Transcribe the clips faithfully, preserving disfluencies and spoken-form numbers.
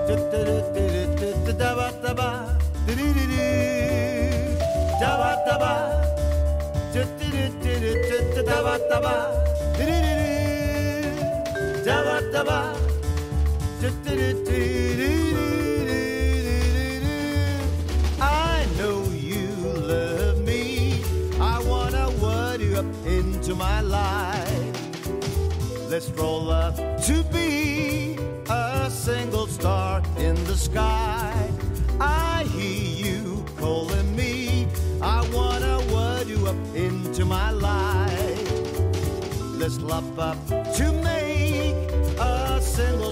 I know you love me. I wanna word you up into my life. Let's roll up to be a single star in the sky. I hear you calling me. I wanna word you up into my life. Let's love up to make a single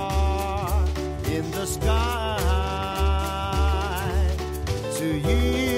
star in the sky. To you